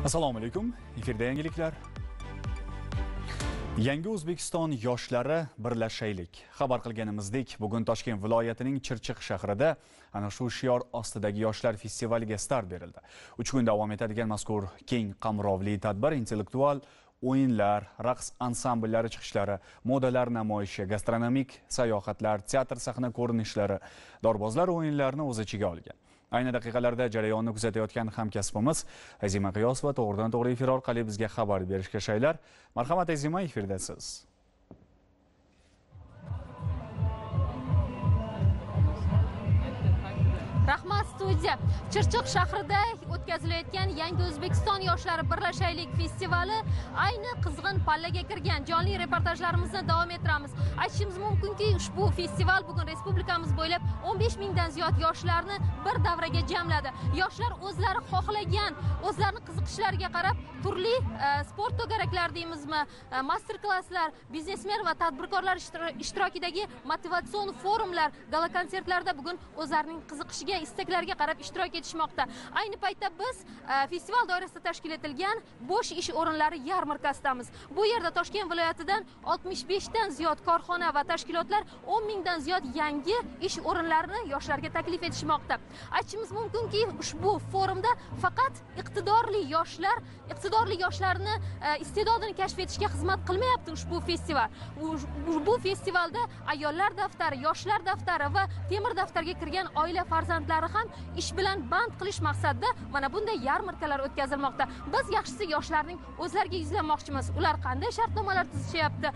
Assalomu alaykum. Efirda yangiliklar. Yangi O'zbekiston yoshlari birlashaylik. Xabar qilganimizdek, bugun Toshkent viloyatining Chirchiq shahrida ana shu shior ostidagi yoshlar festivaliga start berildi. 3 kun davom etadigan mazkur keng qamrovli tadbir intellektual o'yinlar, raqs ansambllari chiqishlari, modalar namoyishi, gastronomik sayohatlar, teatr sahna ko'rinishlari, dorbozlar o'yinlarini o'z ichiga olgan. Ayni daqiqalarda jarayonni kuzatayotgan hamkasbimiz Azima Qiyosova to'g'ridan-to'g'ri efir orqali bizga xabar berishga shaylar. Marhamat Azima, efirdasiz. Rahmat studiya. Chirchiq shahrida o'tkazilayotgan Yangi O'zbekiston yoshlari birlashaylik festivali ayni qizg'in pallaga kirgan. Jonli reportajlarimizni davom ettiramiz. Aytishimiz mumkinki, ushbu festival bugun respublikamiz bo'ylab 15 mingdan ziyod yoshlarni bir davraga jamladi. Yoshlar o'zlari xohlagan, o'zlarining qiziqishlariga qarab turli sport to'garaklar deymizmi, master-klasslar, biznesmen va tadbirkorlar ishtirokidagi motivatsion forumlar, gala konsertlarda bugun o'zlarining qiziqishiga, istaklariga qarab ishtirok etishmoqda. Ayni paytda biz festival doirasida tashkil etilgan bo'sh ish o'rinlari yarmarkasidamiz. Bu yerda Toshkent viloyatidan 65 dan ziyod korxona va tashkilotlar 10 mingdan ziyod yangi ish o'rinlarini yoshlarga taklif etishmoqda. Aytishimiz mumkinki, ushbu forumda faqat iqtidorli yoshlarni iste'dodini kashf etishga xizmat qilmayapti ushbu festival. Bu festivalda ayollar daftari, yoshlar daftari va temir daftarga kirgan oila farzandlari ham ish bilan band qilish maqsadida mana bunday yarmarkalar o'tkazilmoqda. Biz yaxshisi yoshlarning o'zlariga yuzlanmoqchimiz. Ular qanday shartnomalar tuzishyapti?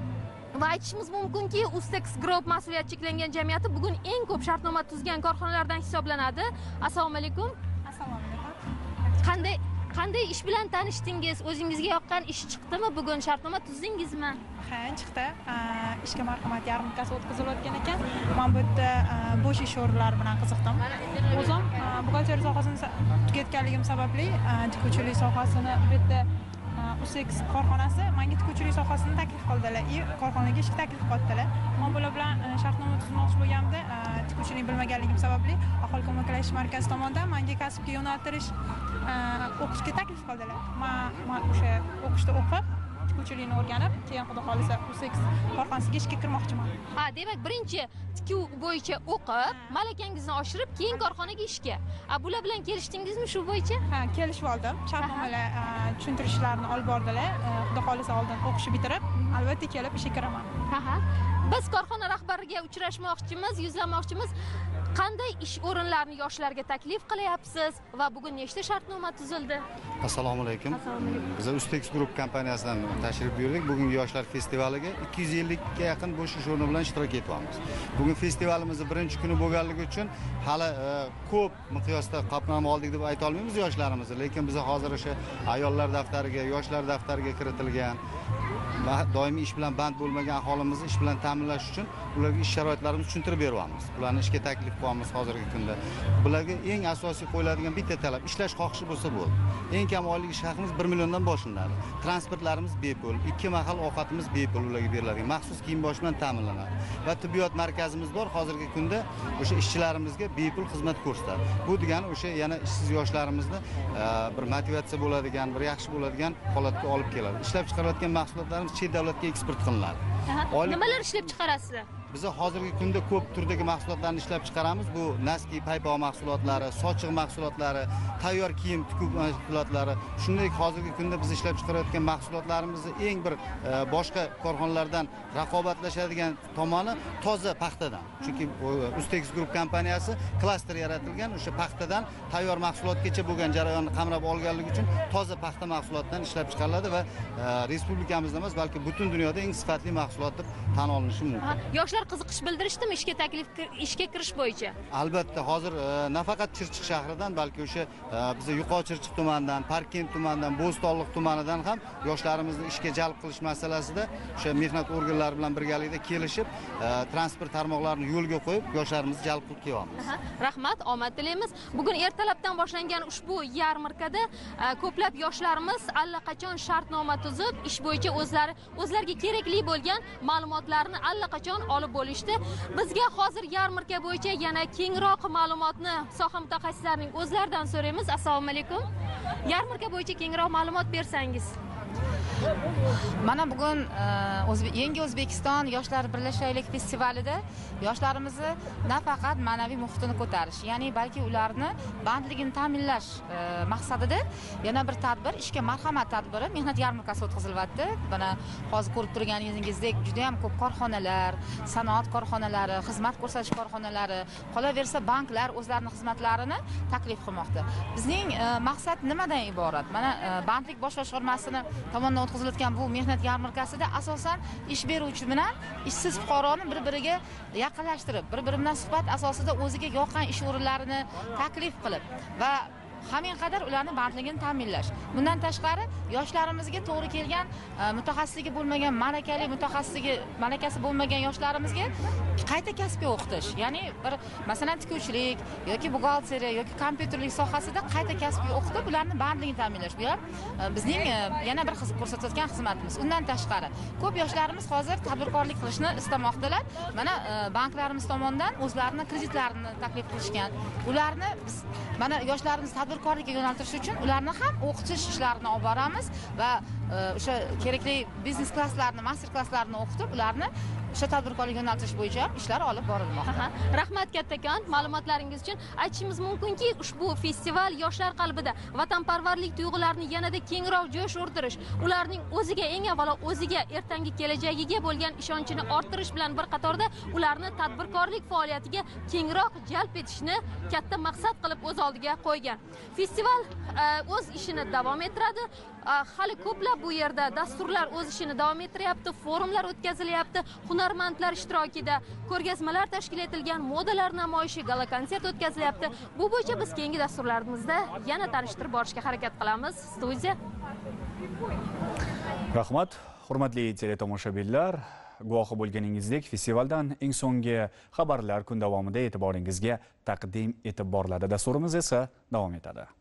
Va aytishimiz mumkinki, Ustex Group mas'uliyati cheklangan jamiyati bugun eng ko'p shartnoma tuzgan korxonalardan hisoblanadi. Assalomu alaykum. Assalomu alaykum. Qanday ish bilan tanishdingiz? O'zingizga yoqqan ish chiqdimi? Bugun shartnoma tuzdingizmi? Ha, chiqdi. Ishga marhamat yarmarkasi o'tkazilayotgan ekan. Men bu yerda bo'sh ish o'rinlari bilan qiziqdim. O'zim buxgalteriya sohasini tugatganligim sababli tikuvchilik sohasini bu yerda Ustex korxonasi menga tikuvchilik sohasini taklif qildilar. Korxonaga ishga taklif qildilar. Men bular bilan shartnoma tuzmoqchi bo'lganimda tikuvchilik bilmaganligim sababli aholi ko'maklashish markazi tomonidan menga kasbga yo'naltirish o'qishga taklif qildilar. Men o'sha o'qishda o'qib, tikuvchilikni o'rganib, keyin xudo xolisa Ustex korxonasiga ishga kirmoqchiman. Ha, demak, birinchi tikuv bo'yicha o'qib, malakangizni oshirib, keyin korxonaga ishga. Bular bilan kelishdingizmi shu bo'yicha? Ha, kelishib oldim. Shartnomalar tushuntirishlarni olib bordilar. Xudo xolisa oldin o'qishni bitirib, albatta kelib ishga kiraman. Biz korxona rahbariga uchrashmoqchimiz, yuzlanmoqchimiz. Qanday ish o'rinlarini yoshlarga taklif qilyapsiz va bugun nechta shartnoma tuzildi? Assalomu alaykum. Biz Ustex Group kompaniyasidan tashrif buyurdik. Bugungi yoshlar festivaliga 250 ga yaqin bo'sh ish o'rni bilan ishtirok etyapmiz. Bugun festivalimizning birinchi kuni bo'lganligi uchun hali ko'p miqyosda qopnoma oldik deb ayta olmaymiz yoshlarimizni, lekin biz hozir o'sha ayollar daftariga, yoshlar daftariga kiritilgan va doimiy ish bilan band bo'lmagan aholimizni ish bilan ta'minlash uchun ularga ish sharoitlarini tushuntirib beryapmiz. Ularni ishga taklif qilyapmiz hozirgi kunda. Bularga eng asosiy qo'yiladigan bitta talab ishlash xohishi bo'lsa bo'ldi. Eng kam oylik ish haqimiz 1 milliondan boshlanadi. Transportlarimiz bepul, 2 mahal ovqatimiz bepul ularga beriladi. Maxsus kiyim-bosh bilan ta'minlanadi. Va tibbiyot markazimiz bor. Hozirgi kunda o'sha ishchilarimizga bepul xizmat ko'rsatadi. Bu degani o'sha yana ishsiz yoshlarimizni bir motivatsiya bo'ladigan, bir yaxshi bo'ladigan holatga olib keladi. Ishlab chiqarayotgan mahsulotlarimiz chet davlatga eksport qilinadi. Nimalar ishlab chiqarasizlar? Biz hozirgi kunda ko'p turdagi mahsulotlarni ishlab chiqaramiz. Bu naski, paypoq mahsulotlari, sochiq mahsulotlari, tayyor kiyim tikuv mahsulotlari. Shuningdek, hozirgi kunda biz ishlab chiqarayotgan mahsulotlarimizni eng bir boshqa korxonalardan raqobatlashadigan tomoni toza paxtadan. Chunki Ustex Group kompaniyasi klaster yaratilgan, o'sha paxtadan tayyor mahsulotgacha bo'lgan jarayonni qamrab olganligi uchun toza paxta mahsulotidan ishlab chiqariladi va respublikamizda emas, balki butun dunyoda eng sifatli mahsulot deb tan olinishi mumkin. Yoshlar qiziqish bildirishdimi ishga kirish bo'yicha? Albatta, hozir nafaqat Chirchiq shahridan, balki o'sha biza Yuqori Chirchiq tumanidan, Parkent tumanidan, Bo'stonliq tumanidan ham yoshlarimizni ishga jalb qilish masalasida o'sha mehnat organlari bilan birgalikda kelishib, transport tarmoqlarini yo'lga qo'yib, yoshlarimizni jalb qilib kelyapmiz. Rahmat, omad tilaymiz. Bugun ertalabdan boshlangan ushbu yarmarkada ko'plab yoshlarimiz allaqachon shartnoma tuzib, ish bo'yicha o'zlariga kerakli bo'lgan ma'lumotlarni allaqachon olib bo'lishdi. Bizga hozir yarmarka bo'yicha yana kengroq ma'lumotni soha mutaxassislarining o'zlaridan so'raymiz. Assalomu alaykum. Yarmarka bo'yicha kengroq ma'lumot bersangiz. Mana bugun Yangi O'zbekiston Yoshlar birlashaylik festivalida yoshlarimizni nafaqat ma'naviy muhitini ko'tarish, ya'ni balki ularni bandligini ta'minlash maqsadida yana bir tadbir, ishga marhamat tadbiri, mehnat yarmarkasi o'tkazilyapti. Mana hozir ko'rib turganingizdek juda ham ko'p korxonalar, sanoat korxonalari, xizmat ko'rsatish korxonalari, qolaversa banklar o'zlarining xizmatlarini taklif qilmoqda. Bizning maqsad nimadan iborat? Mana bandlik bosh boshqarmasining tomonidan o'tkazilayotgan bu mehnat yarmarkasida asosan ish beruvchi bilan ishsiz fuqaroni bir-biriga yaqinlashtirib, bir-biri bilan suhbat asosida o'ziga yoqqan ish o'rinlarini taklif qilib va hamma qadar ularning bandligini ta'minlash. Bundan tashqari yoshlarimizga to'g'ri kelgan mutaxassisligi bo'lmagan, malakasi bo'lmagan yoshlarimizga qayta kasbga o'qitish. Ya'ni bir masalan tikuvchilik yoki buxgalteriya yoki kompyuterlik sohasida qayta kasbga o'qitib ularning bandligini ta'minlash. Bu ham bizning yana bir ko'rsatayotgan xizmatimiz. Undan tashqari ko'p yoshlarimiz hozir tadbirkorlik qilishni istamoqdalar. Mana banklarimiz tomonidan o'zlarining kreditlarini taklif qilishgan. Ularni biz mana yoshlarimiz tadbirkorlikka yo'naltirish uchun ularni ham o'qitish ishlarini olib boramiz va o'sha kerakli biznes klasslarni, master klasslarni o'qitib, ularni o'sha tadbirkorlikka yo'naltirish bo'yicha ham ishlar olib borilmoqda. Rahmat kattakon ma'lumotlaringiz uchun. Aytishimiz mumkinki, ushbu festival yoshlar qalbida vatanparvarlik tuyg'ularini yanada kengroq jo'sh urtirish, ularning o'ziga, eng avvalo o'ziga, ertangi kelajagiga bo'lgan ishonchini orttirish bilan bir qatorda ularni tadbirkorlik faoliyatiga kengroq jalb etishni katta maqsad qilib o'z oldiga qo'ygan. Festival o'z ishini davom ettiradi. Hali ko'plab bu yerda dasturlar o'z ishini davom ettiryapti, forumlar o'tkazilyapti, hunarmandlar ishtirokida ko'rgazmalar tashkil etilgan, modalar namoyishi, gala konsert o'tkazilyapti. Bu bo'yicha biz keyingi dasturlarimizda yana tanishtirib borishga harakat qilamiz. Studiya. Rahmat, hurmatli teletomoshabinlar. Guvohi bo'lganingizdek, festivaldan eng so'nggi xabarlar kun davomida e'tiboringizga taqdim etib boriladi. Dasturimiz esa davom etadi.